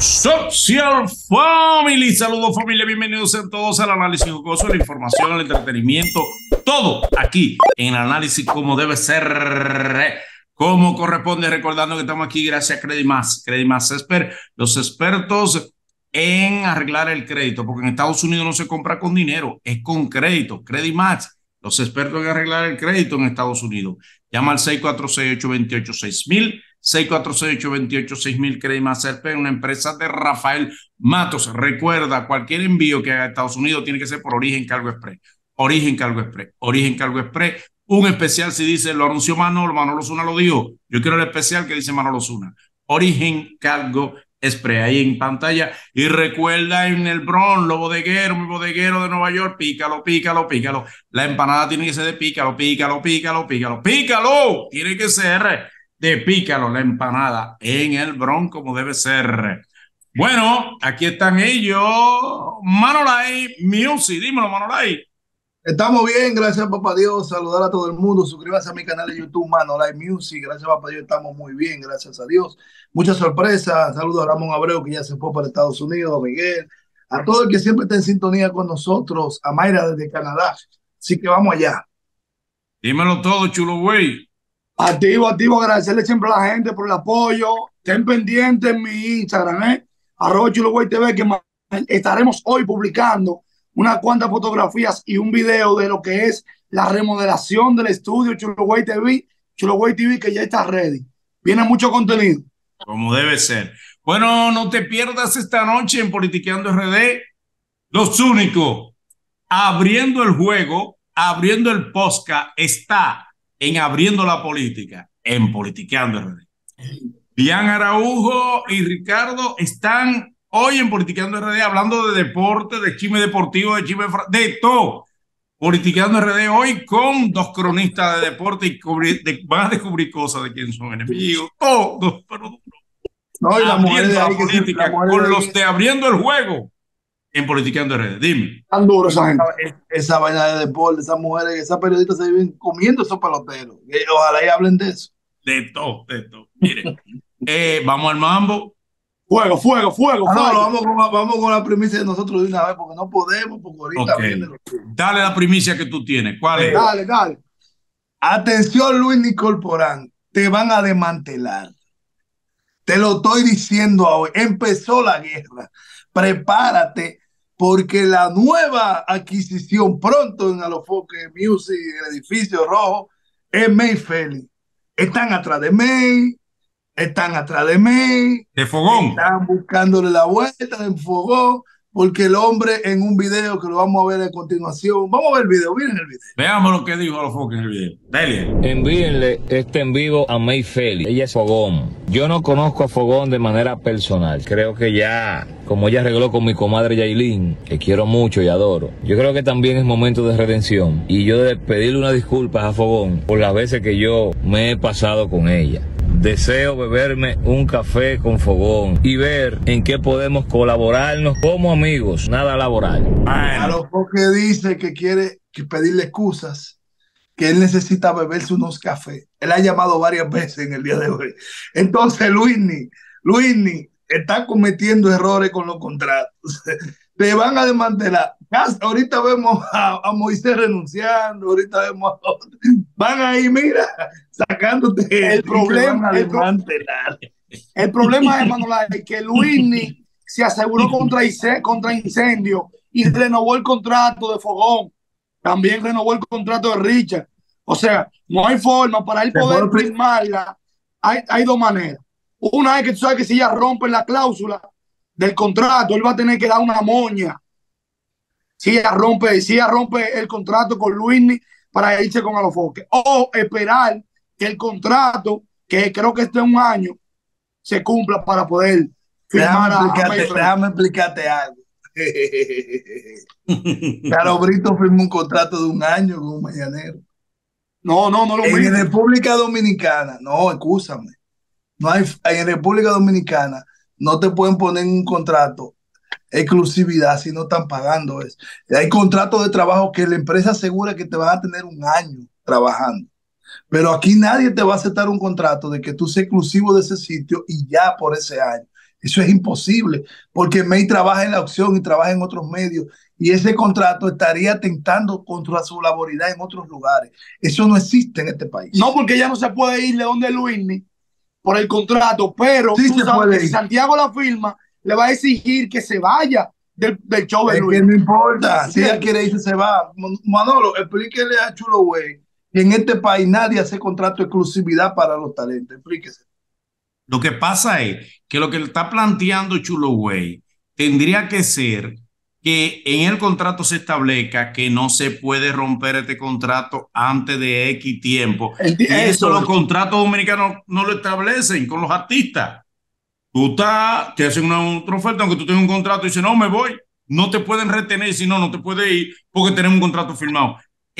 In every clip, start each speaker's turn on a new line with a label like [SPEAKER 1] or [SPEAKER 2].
[SPEAKER 1] Social Family, saludos familia, bienvenidos a todos al análisis jugoso, la información, el entretenimiento, todo aquí en el análisis como debe ser, como corresponde, recordando que estamos aquí gracias a Credimas Expert, los expertos en arreglar el crédito, porque en Estados Unidos no se compra con dinero, es con crédito. Credimax, los expertos en arreglar el crédito en Estados Unidos. Llama al 646-828-6000, 646-828-6000, Credimax Expert, una empresa de Rafael Matos. Recuerda, cualquier envío que haga a Estados Unidos tiene que ser por Origen Cargo Express. Origen Cargo Express, Origen Cargo Express. Un especial si dice, lo anunció Manolo Zuna lo dijo. Yo quiero el especial que dice Manolo Zuna. Origen Cargo Express, ahí en pantalla. Y recuerda, en el Bronx, mi bodeguero de Nueva York, pícalo. La empanada tiene que ser de pícalo. Tiene que ser de pícalo la empanada en el Bronx como debe ser. Bueno, aquí están ellos. Manolay Music, dímelo, Manolay.
[SPEAKER 2] Estamos bien, gracias papá Dios, saludar a todo el mundo, suscríbase a mi canal de YouTube, Manolay Music, gracias papá Dios, estamos muy bien, gracias a Dios. Muchas sorpresas, saludos a Ramón Abreu que ya se fue para Estados Unidos, a Miguel, a todo el que siempre está en sintonía con nosotros, a Mayra desde Canadá, así que vamos allá.
[SPEAKER 1] Dímelo todo, chulo güey.
[SPEAKER 2] Activo, agradecerle siempre a la gente por el apoyo, estén pendientes en mi Instagram, @ChuloGuayTV, que estaremos hoy publicando unas cuantas fotografías y un video de lo que es la remodelación del estudio Chulo Guay TV, que ya está ready. Viene mucho contenido.
[SPEAKER 1] Como debe ser. Bueno, no te pierdas esta noche en Politiqueando RD. Los únicos abriendo el juego, abriendo el podcast, está en Abriendo la Política, en Politiqueando RD. Bian Araujo y Ricardo están hoy en Politiqueando RD hablando de deporte, de chisme deportivo, de todo. Politiqueando RD hoy con dos cronistas de deporte y van a descubrir cosas de quién son enemigos. Todos, pero
[SPEAKER 2] no, y la mujer
[SPEAKER 1] la política con los de abriendo el juego en Politiqueando RD. Dime.
[SPEAKER 2] Tan duro esa gente. Esa vaina de deporte, esas mujeres, esas periodistas se viven comiendo esos peloteros. Ojalá y hablen de eso.
[SPEAKER 1] De todo. Miren, vamos al mambo.
[SPEAKER 2] Fuego. No, vamos con la primicia de nosotros de una vez, porque no podemos, porque ahorita viene lo que...
[SPEAKER 1] Dale la primicia que tú tienes. ¿Cuál es?
[SPEAKER 2] Dale. Atención, Luis Nicolporán, te van a desmantelar. Te lo estoy diciendo hoy. Empezó la guerra. Prepárate, porque la nueva adquisición pronto en Alofoque Music, el edificio rojo, es May Feli. Están atrás de May.
[SPEAKER 1] De Fogón.
[SPEAKER 2] Están buscándole la vuelta de Fogón, porque el hombre en un video que lo vamos a ver a continuación. Vamos a ver el video, miren el video.
[SPEAKER 1] Veamos lo que dijo Alofoque en el video. Dale.
[SPEAKER 3] Envíenle este en vivo a May Feli. Ella es Fogón. Yo no conozco a Fogón de manera personal. Creo que ya, como ella arregló con mi comadre Yailin, que quiero mucho y adoro, yo creo que también es momento de redención. Y yo de pedirle unas disculpas a Fogón por las veces que yo me he pasado con ella. Deseo beberme un café con Fogón y ver en qué podemos colaborarnos como amigos, nada laboral.
[SPEAKER 2] A lo que dice que quiere pedirle excusas, que él necesita beberse unos cafés. Él ha llamado varias veces en el día de hoy. Entonces, Luisni, está cometiendo errores con los contratos. Te van a desmantelar. Ahorita vemos a Moisés renunciando, ahorita vemos a otros. Van ahí, mira, sacándote. El problema es que Luisni se aseguró contra incendio y renovó el contrato de Fogón. También renovó el contrato de Richard. O sea, no hay forma para él poder firmarla. Hay dos maneras. Una es que tú sabes que si ella rompe la cláusula del contrato, él va a tener que dar una moña. Si ella rompe el contrato con Luisni para irse con Alofoque. O esperar que el contrato, que creo que este es un año, se cumpla para poder firmar. Déjame explicarte algo. Caro Brito firmó un contrato de un año con un mañanero. No lo mismo. En República Dominicana, no, escúchame. No hay, en República Dominicana no te pueden poner en un contrato exclusividad si no están pagando eso. Hay contratos de trabajo que la empresa asegura que te van a tener un año trabajando. Pero aquí nadie te va a aceptar un contrato de que tú seas exclusivo de ese sitio y ya por ese año.
[SPEAKER 4] Eso es imposible, porque May trabaja en la opción y trabaja en otros medios, y ese contrato estaría atentando contra su laboridad en otros lugares. Eso no existe en este país.
[SPEAKER 2] No, porque ella no se puede ir de donde Luismi por el contrato, pero
[SPEAKER 4] Sí
[SPEAKER 2] tú
[SPEAKER 4] se
[SPEAKER 2] sabes
[SPEAKER 4] puede
[SPEAKER 2] que si
[SPEAKER 4] ir.
[SPEAKER 2] Santiago la firma, le va a exigir que se vaya del show de
[SPEAKER 4] Es que
[SPEAKER 2] Luismi.
[SPEAKER 4] no importa, si ella
[SPEAKER 2] ¿Entiendes?
[SPEAKER 4] quiere irse, se va. Manolo, explíquele a Chulo Güey que en este país nadie hace contrato de exclusividad para los talentos. Explíquese.
[SPEAKER 1] Lo que pasa es que lo que le está planteando Chulo Güey tendría que ser que en el contrato se establezca que no se puede romper este contrato antes de X tiempo. Y eso los contratos dominicanos no lo establecen con los artistas. Te hacen otra oferta, aunque tú tengas un contrato y dices, no, me voy. No te pueden retener, si no, no te puedes ir porque tenemos un contrato firmado.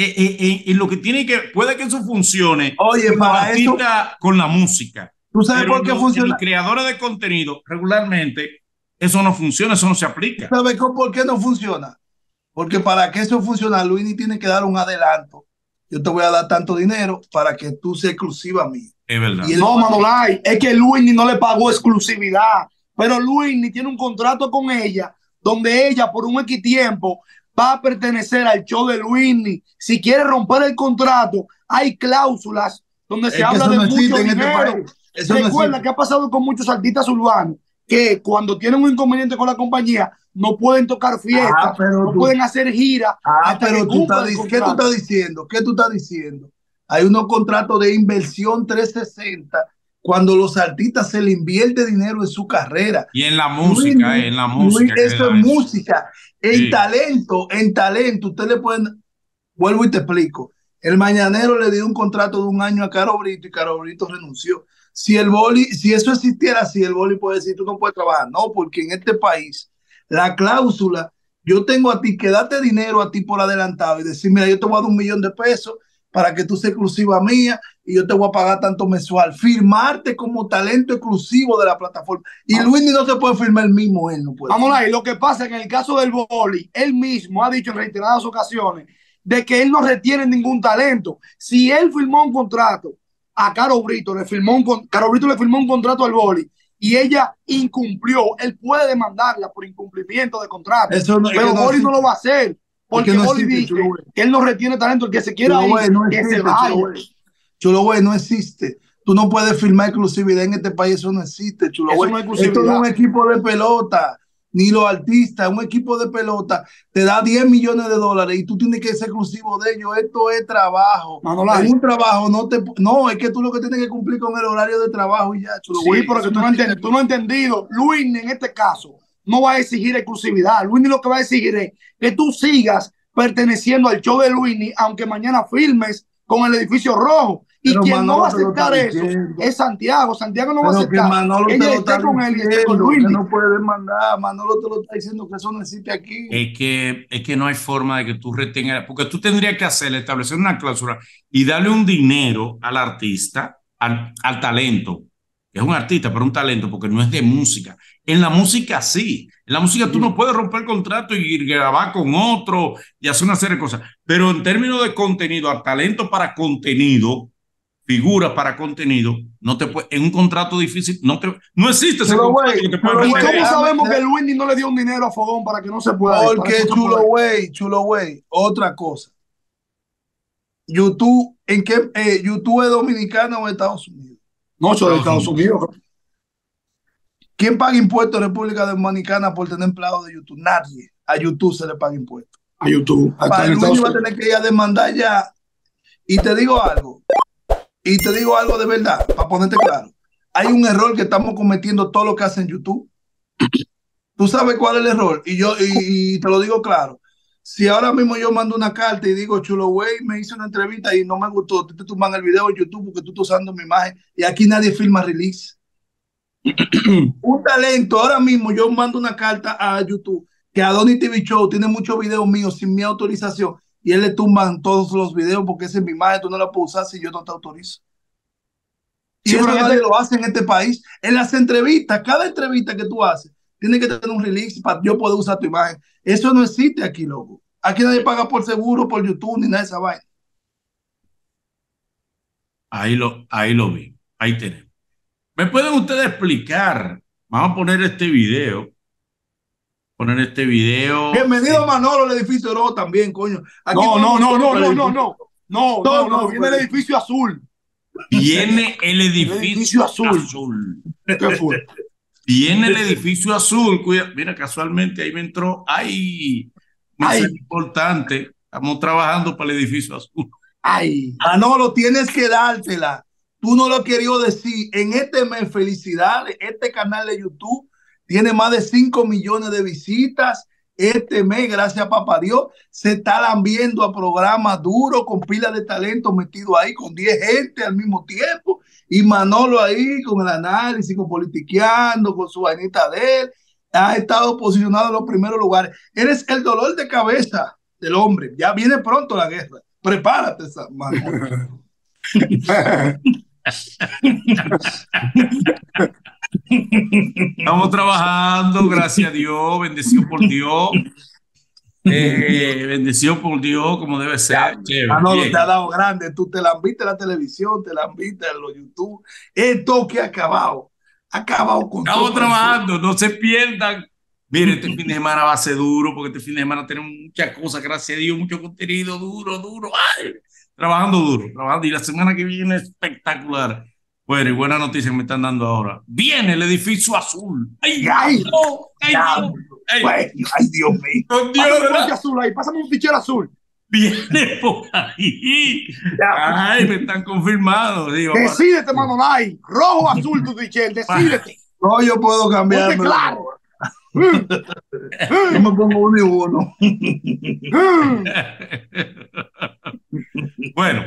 [SPEAKER 1] Y lo que tiene que, puede que eso funcione
[SPEAKER 4] Oye,
[SPEAKER 1] con los
[SPEAKER 4] para eso,
[SPEAKER 1] artistas, con la música.
[SPEAKER 4] ¿tú sabes
[SPEAKER 1] Pero
[SPEAKER 4] por qué
[SPEAKER 1] en
[SPEAKER 4] funciona?
[SPEAKER 1] los creadores de contenido, regularmente, eso no funciona, eso no se aplica.
[SPEAKER 4] ¿Sabes por qué no funciona? Porque para que eso funcione, Luini tiene que dar un adelanto. Yo te voy a dar tanto dinero para que tú seas exclusiva mía.
[SPEAKER 1] Es verdad.
[SPEAKER 4] Y él,
[SPEAKER 2] No, Manolay, es que Luismi no le pagó exclusividad, pero Luismi tiene un contrato con ella donde ella por un X tiempo va a pertenecer al show de Luismi. Si quiere romper el contrato, hay cláusulas donde se
[SPEAKER 4] es que
[SPEAKER 2] habla
[SPEAKER 4] eso
[SPEAKER 2] de
[SPEAKER 4] no existe
[SPEAKER 2] mucho
[SPEAKER 4] en este
[SPEAKER 2] dinero.
[SPEAKER 4] país. Eso no
[SPEAKER 2] Recuerda
[SPEAKER 4] existe.
[SPEAKER 2] que ha pasado con muchos artistas urbanos que cuando tienen un inconveniente con la compañía no pueden tocar fiestas,
[SPEAKER 4] Pero
[SPEAKER 2] no
[SPEAKER 4] tú,
[SPEAKER 2] pueden hacer giras hasta que
[SPEAKER 4] pero tú
[SPEAKER 2] cumplan
[SPEAKER 4] estás,
[SPEAKER 2] el
[SPEAKER 4] ¿qué tú
[SPEAKER 2] contrato.
[SPEAKER 4] estás diciendo? ¿Qué tú estás diciendo? Hay unos contratos de inversión 360 cuando los artistas se le invierte dinero en su carrera.
[SPEAKER 1] Y en la
[SPEAKER 4] Luis,
[SPEAKER 1] música, en la música que
[SPEAKER 4] eso es
[SPEAKER 1] da eso.
[SPEAKER 4] música.
[SPEAKER 1] Sí.
[SPEAKER 4] En talento, usted le pueden, vuelvo y te explico. El Mañanero le dio un contrato de un año a Caro Brito y Caro Brito renunció. Si eso existiera así, el boli puede decir, tú no puedes trabajar. No, porque en este país, la cláusula, yo tengo a ti que darte dinero a ti por adelantado y decir, mira, yo te voy a dar $1.000.000 para que tú seas exclusiva mía y yo te voy a pagar tanto mensual. Firmarte como talento exclusivo de la plataforma. Y Luis no se puede firmar el mismo, él no puede.
[SPEAKER 2] Vamos ahí, lo que pasa en el caso del boli, él mismo ha dicho en reiteradas ocasiones de que él no retiene ningún talento. Si él firmó un contrato a Caro Brito, Caro Brito le firmó un contrato al boli y ella incumplió, él puede demandarla por incumplimiento de contrato.
[SPEAKER 4] Eso no,
[SPEAKER 2] pero Boli no lo va a hacer porque
[SPEAKER 4] no
[SPEAKER 2] Boli
[SPEAKER 4] existe,
[SPEAKER 2] dice que él no retiene talento, el que se quiera ir,
[SPEAKER 4] no
[SPEAKER 2] que
[SPEAKER 4] existe,
[SPEAKER 2] se vaya.
[SPEAKER 4] Chulo güey, no existe. Tú no puedes firmar exclusividad en este país, eso no existe, Chulo
[SPEAKER 2] Eso
[SPEAKER 4] güey.
[SPEAKER 2] no es
[SPEAKER 4] Esto no es un
[SPEAKER 2] exclusividad.
[SPEAKER 4] equipo de pelota, ni los artistas, un equipo de pelota te da $10 millones y tú tienes que ser exclusivo de ellos. Esto es trabajo.
[SPEAKER 2] Manolay.
[SPEAKER 4] En un trabajo no, es que tú lo que tienes que cumplir con el horario de trabajo y ya, Chulo
[SPEAKER 2] Sí,
[SPEAKER 4] güey.
[SPEAKER 2] pero que tú no has entendido. Luis, en este caso, no va a exigir exclusividad. Luis lo que va a exigir es que tú sigas perteneciendo al show de Luis, aunque mañana filmes con el edificio rojo. Y
[SPEAKER 4] Pero
[SPEAKER 2] quien no va a
[SPEAKER 4] Manolo te lo
[SPEAKER 2] aceptar
[SPEAKER 4] está
[SPEAKER 2] eso
[SPEAKER 4] diciendo.
[SPEAKER 2] es Santiago. Santiago no va a
[SPEAKER 4] Pero que
[SPEAKER 2] aceptar
[SPEAKER 4] Manolo
[SPEAKER 2] que
[SPEAKER 4] te
[SPEAKER 2] ella
[SPEAKER 4] lo está
[SPEAKER 2] esté con él y esté con
[SPEAKER 4] diciendo,
[SPEAKER 2] Luis.
[SPEAKER 4] que no puede demandar. Manolo te lo está diciendo que eso no existe aquí.
[SPEAKER 1] Es que no hay forma de que tú retengas, porque tú tendrías que hacer, establecer una cláusula y darle un dinero al artista, al talento, que es un artista, pero un talento, porque no es de música. En la música sí. En la música tú no puedes romper el contrato y grabar con otro y hacer una serie de cosas. Pero en términos de contenido, a talento para contenido, figuras para contenido, no te puede, en un contrato difícil, no existe ese
[SPEAKER 4] Pero,
[SPEAKER 1] contrato
[SPEAKER 4] güey,
[SPEAKER 1] que te puede
[SPEAKER 2] ¿Y
[SPEAKER 1] retener.
[SPEAKER 2] cómo sabemos que Luis no le dio un dinero a Fogón para que no se pueda?
[SPEAKER 4] Porque Chulo güey, otra cosa. YouTube, ¿en qué? ¿YouTube es dominicana o de Estados Unidos?
[SPEAKER 2] No, eso de Estados Unidos.
[SPEAKER 4] ¿Quién paga impuestos en República Dominicana por tener empleados de YouTube? Nadie. A YouTube se le paga impuestos.
[SPEAKER 2] A YouTube.
[SPEAKER 4] Para Luis va a tener que ir a demandar ya. Y te digo algo de verdad, para ponerte claro. Hay un error que estamos cometiendo todo lo que hacen YouTube. ¿Tú sabes cuál es el error? Y te lo digo claro. Si ahora mismo yo mando una carta y digo, Chulo güey, me hice una entrevista y no me gustó, te tumban el video en YouTube porque tú estás usando mi imagen y aquí nadie filma release. Un talento, ahora mismo yo mando una carta a YouTube que Adonis TV Show tiene muchos videos míos sin mi autorización y él le tumban todos los videos porque esa es mi imagen, tú no la puedes usar si yo no te autorizo. Y sí, eso nadie lo hace en este país. En las entrevistas, cada entrevista que tú haces, tiene que tener un release para yo poder usar tu imagen. Eso no existe aquí, loco. Aquí nadie paga por seguro, por YouTube, ni nada de esa vaina.
[SPEAKER 1] Ahí lo vi. Ahí tenemos. ¿Me pueden ustedes explicar Vamos a poner este video. Poner este video.
[SPEAKER 4] Bienvenido a Manolo, el edificio rojo también, coño. Aquí
[SPEAKER 2] no, viene el edificio azul.
[SPEAKER 1] Viene el edificio azul.
[SPEAKER 2] ¿Qué fue?
[SPEAKER 1] Viene el edificio azul. Cuida, mira, casualmente ahí me entró. Ay, mensaje importante. Estamos trabajando para el edificio azul.
[SPEAKER 2] Ay.
[SPEAKER 4] Manolo, tienes que dártela. Tú no lo querías decir. En este mes, felicidades. Este canal de YouTube tiene más de 5 millones de visitas. Este mes, gracias a papá Dios, se está lambiendo a programas duros con pilas de talento metido ahí, con 10 gente al mismo tiempo. Y Manolo ahí con el análisis, con politiqueando, con su vainita de él. Ha estado posicionado en los primeros lugares. Eres el dolor de cabeza del hombre. Ya viene pronto la guerra. Prepárate, Manolo.
[SPEAKER 1] Estamos trabajando, gracias a Dios, bendecido por Dios. Bendecido por Dios, como debe ser.
[SPEAKER 4] Manolo te ha dado grande. Tú te la han visto en la televisión, te la han visto en los YouTube. Esto que ha acabado con
[SPEAKER 1] Estamos trabajando, no se pierdan. Mire, este fin de semana va a ser duro, porque este fin de semana tenemos muchas cosas, gracias a Dios, mucho contenido duro. Ay, trabajando duro, trabajando. Y la semana que viene espectacular. Bueno, y buena noticia me están dando ahora. Viene el edificio azul. ¡Ay,
[SPEAKER 4] Dios mío!
[SPEAKER 2] Pásame un azul ahí, pásame un fichero azul.
[SPEAKER 1] Viene por ahí. Ay, me están confirmando.
[SPEAKER 2] Decídete, Manolay. Rojo o azul tu fichero, decídete.
[SPEAKER 4] No, yo puedo cambiar.
[SPEAKER 2] Claro.
[SPEAKER 4] Yo me pongo uno y uno.
[SPEAKER 1] Bueno,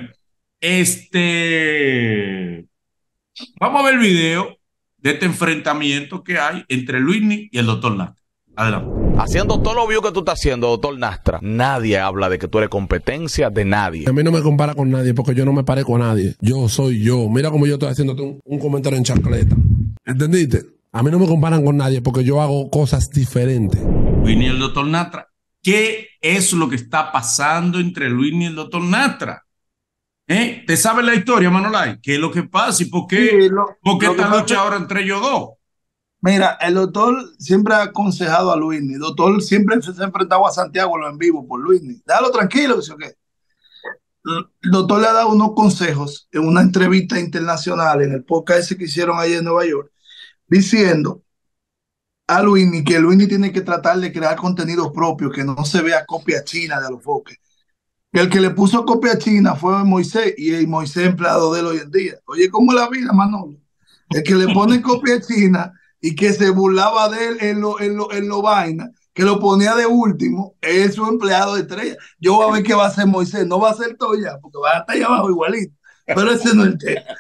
[SPEAKER 1] vamos a ver el video de este enfrentamiento que hay entre Luismi y el doctor Nastra. Adelante.
[SPEAKER 5] Haciendo todo lo view que tú estás haciendo, doctor Nastra, nadie habla de que tú eres competencia de nadie.
[SPEAKER 6] A mí no me compara con nadie porque yo no me parezco a nadie. Yo soy yo. Mira cómo yo estoy haciéndote un comentario en chancleta. ¿Entendiste? A mí no me comparan con nadie porque yo hago cosas diferentes.
[SPEAKER 1] Luismi y el doctor Nastra. ¿Qué es lo que está pasando entre Luismi y el doctor Nastra? ¿Te sabes la historia, Manolay? ¿Qué es lo que pasa y por qué, esta lucha ahora entre ellos dos?
[SPEAKER 4] Mira, el doctor siempre ha aconsejado a Luismi. El doctor siempre se ha enfrentado a Santiago en vivo por Luismi. Déjalo tranquilo, ¿sí o qué? El doctor le ha dado unos consejos en una entrevista internacional en el podcast ese que hicieron allá en Nueva York, diciendo a Luismi que Luismi tiene que tratar de crear contenido propio, que no se vea copia china de Alofoque. El que le puso copia china fue Moisés, y Moisés empleado de él hoy en día. Oye, ¿cómo es la vida, Manolo? El que le pone copia china y que se burlaba de él en lo vaina, que lo ponía de último, es su empleado de estrella. Yo voy a ver qué va a hacer Moisés. No va a ser todo ya, porque va a estar allá abajo igualito. Pero ese no es el tema.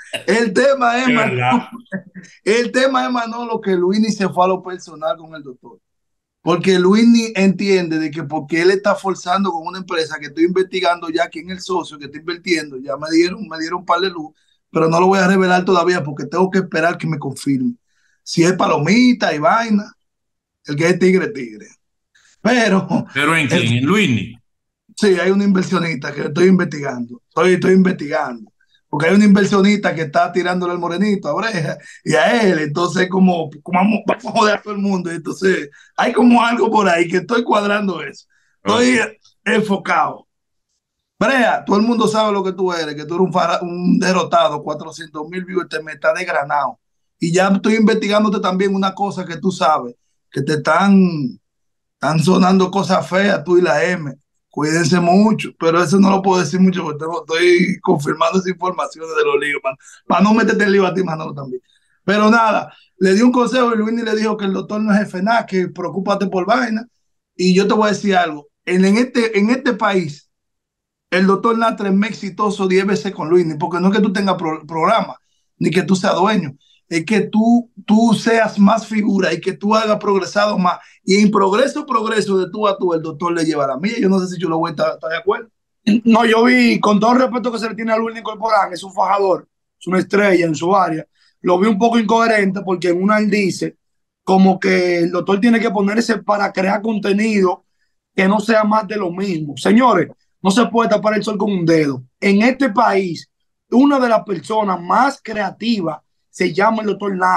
[SPEAKER 4] El tema es, Manolo, que Luismi se fue a lo personal con el doctor. Porque Luismi entiende de que porque él está forzando con una empresa que estoy investigando ya quién es el socio que está invirtiendo, ya me dieron un par de luz, pero no lo voy a revelar todavía porque tengo que esperar que me confirme. Si es palomita y vaina, el que es tigre. Pero
[SPEAKER 1] ¿en quién? ¿En Luismi?
[SPEAKER 4] Sí, hay una inversionista que estoy investigando. Estoy investigando. Porque hay un inversionista que está tirándole al morenito a Breja y a él, entonces como vamos a joder a todo el mundo, entonces hay como algo por ahí que estoy cuadrando eso. Estoy enfocado. Breja, todo el mundo sabe lo que tú eres, que tú eres un derrotado, 400,000 views, te me está desgranado. Y ya estoy investigándote también una cosa que tú sabes, que te están sonando cosas feas, tú y la M. Cuídense mucho, pero eso no lo puedo decir mucho porque estoy confirmando esa información de los líos, para no meterte en lío a ti, Manolo, también. Pero nada, le di un consejo y Luismi le dijo que el doctor no es jefe nada, que preocúpate por vaina. Y yo te voy a decir algo, en este país, el doctor Nastra es más exitoso 10 veces con Luismi, porque no es que tú tengas programa, ni que tú seas dueño, es que tú seas más figura y que tú hagas progresado más. Y en progreso de tú a tú, el doctor le lleva la mía. Yo no sé si yo lo voy a estar de acuerdo.
[SPEAKER 2] No, yo vi, con todo el respeto que se le tiene a Luismi Corporán, es un fajador, es una estrella en su área. Lo vi un poco incoherente porque en una él dice como que el doctor tiene que ponerse para crear contenido que no sea más de lo mismo. Señores, no se puede tapar el sol con un dedo. En este país, una de las personas más creativas se llama el doctor Nastra.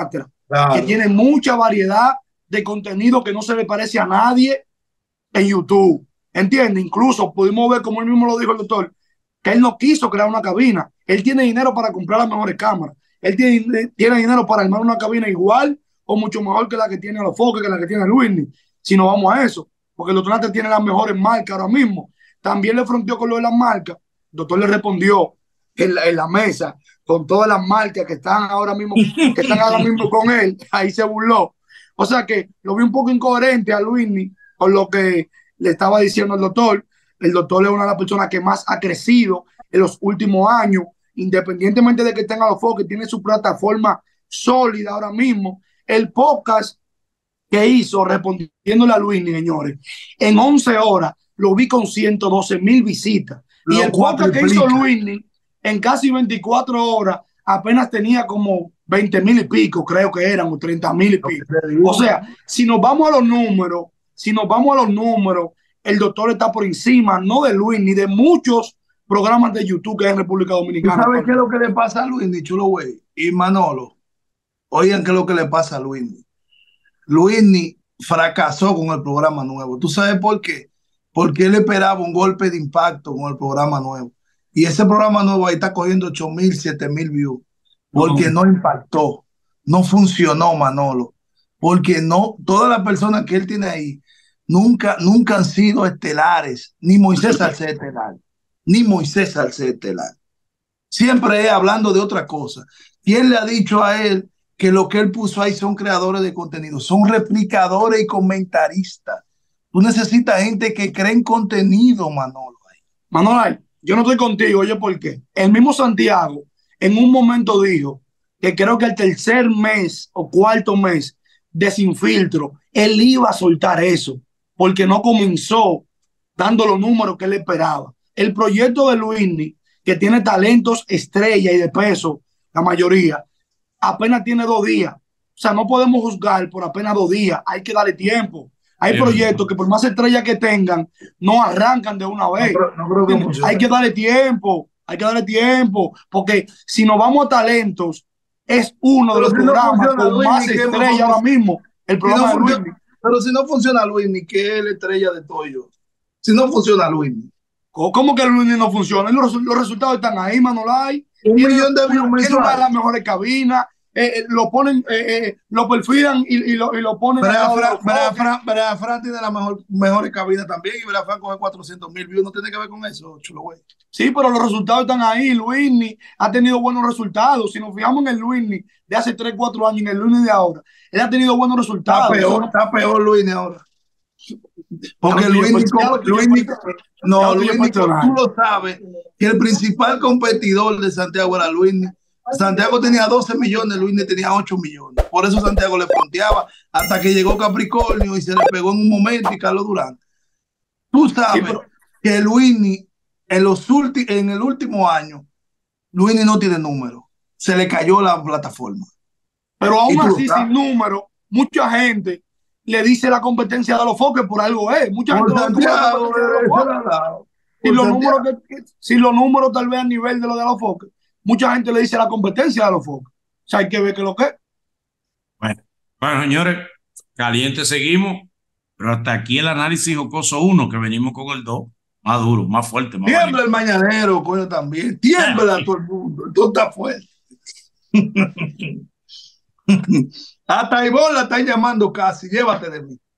[SPEAKER 2] que tiene mucha variedad de contenido que no se le parece a nadie en YouTube. ¿Entiendes? Incluso pudimos ver, como él mismo lo dijo el doctor, que él no quiso crear una cabina. Él tiene dinero para comprar las mejores cámaras. Él tiene dinero para armar una cabina igual o mucho mejor que la que tiene Alofoque, que la que tiene Luisni. Si no vamos a eso, porque el doctor Nate tiene las mejores marcas ahora mismo. También le fronteó con lo de las marcas. El doctor le respondió en la mesa con todas las marcas que están ahora mismo con él. Ahí se burló. O sea que lo vi un poco incoherente a Luisni con lo que le estaba diciendo el doctor. El doctor es una de las personas que más ha crecido en los últimos años, independientemente de que tenga los focos, tiene su plataforma sólida ahora mismo. El podcast que hizo respondiéndole a Luisni, señores, en 11 horas lo vi con 112,000 visitas. Y el podcast que hizo Luisni en casi 24 horas apenas tenía como 20,000 y pico, creo que eran, o 30,000 y pico. O sea, si nos vamos a los números, el doctor está por encima, no de Luis, ni de muchos programas de YouTube que hay en República Dominicana.
[SPEAKER 4] ¿Sabes qué es lo que le pasa a Luisni, Chulo Güey? Y Manolo, oigan qué es lo que le pasa a Luisni. Luisni fracasó con el programa nuevo. ¿Tú sabes por qué? Porque él esperaba un golpe de impacto con el programa nuevo. Y ese programa nuevo ahí está cogiendo 8,000, 7,000 views. Porque no impactó. No funcionó, Manolo. Porque no, todas las personas que él tiene ahí nunca han sido estelares. Ni Moisés Salcedo estelar. Ni Moisés Salcedo estelar. Siempre es hablando de otra cosa. ¿Quién le ha dicho a él que lo que él puso ahí son creadores de contenido? Son replicadores y comentaristas. Tú necesitas gente que cree en contenido, Manolo.
[SPEAKER 2] Manolo, yo no estoy contigo, oye, ¿por qué? El mismo Santiago en un momento dijo que creo que el tercer mes o cuarto mes de Sin Filtro, él iba a soltar eso, porque no comenzó dando los números que él esperaba. El proyecto de Luisni, que tiene talentos estrella y de peso, la mayoría, apenas tiene 2 días. O sea, no podemos juzgar por apenas 2 días, hay que darle tiempo. Hay proyectos que por más estrellas que tengan, no arrancan de una vez. Hay que darle tiempo, porque si nos vamos a talentos, es uno de los programas con más estrellas ahora mismo, el programa de Luisni.
[SPEAKER 4] Pero si no funciona Luisni, ¿qué es la estrella de Toyo? Si no funciona Luisni.
[SPEAKER 2] ¿Cómo que Luisni no funciona? Los resultados están ahí, Manolay.
[SPEAKER 4] 1 millón de views mensuales.
[SPEAKER 2] Tiene una de las mejores cabinas. Lo ponen, lo perfilan y lo ponen.
[SPEAKER 4] Fran tiene la mejores cabinas también y Fran coge 400,000 views. No tiene que ver con eso, Chulo Güey.
[SPEAKER 2] Sí, pero los resultados están ahí. Luisni ha tenido buenos resultados. Si nos fijamos en el Luisni de hace 3, 4 años y en el Luisni de ahora, él ha tenido buenos resultados.
[SPEAKER 4] Está peor Luisni ahora. Porque Luisni, tú lo sabes, que el principal competidor de Santiago era Luisni. Santiago tenía 12 millones, Luisni tenía 8 millones. Por eso Santiago le fronteaba hasta que llegó Capricornio y se le pegó en un momento y Carlos Durán. Tú sabes que Luisni en el último año, Luisni no tiene número. Se le cayó la plataforma.
[SPEAKER 2] Pero aún así, sin número, mucha gente le dice la competencia de los foques por algo es. Mucha gente
[SPEAKER 4] Santiago,
[SPEAKER 2] si los números tal vez a nivel de lo de los foques, mucha gente le dice la competencia de los foques. O sea, hay que ver que lo que es.
[SPEAKER 1] Bueno, señores, caliente seguimos, pero hasta aquí el análisis jocoso 1, que venimos con el 2, más duro, más fuerte. Más
[SPEAKER 4] tiembla el mañanero, coño, también. Tiembla a todo el mundo. Esto está fuerte. Hasta Ivonne la están llamando casi. Llévate de mí.